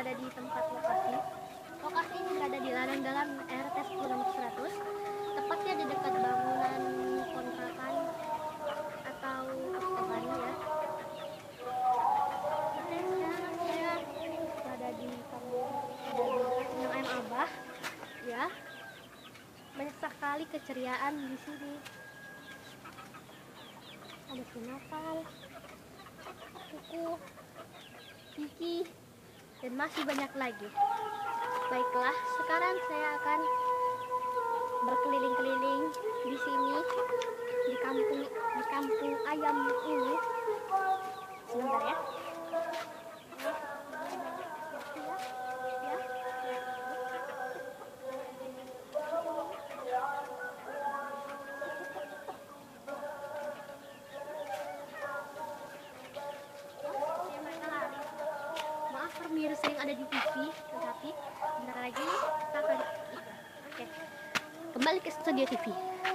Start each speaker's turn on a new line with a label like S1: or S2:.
S1: berada di tempat lokasi. Lokasi ini berada di ladang dalam RT 10 nomor 100, tepatnya di dekat bangunan kontrakan atau pertokohan ya. Oke, sekarang saya berada di kandang ayam Abah ya. Banyak sekali keceriaan di sini. Ada Natal, kuku, Kiki, dan masih banyak lagi. Baiklah, sekarang saya akan berkeliling-keliling di sini di kampung ayam ini. Sebentar ya. Maaf pemirsa yang ada di TV, tetapi bentar lagi kita akan kembali ke studio TV.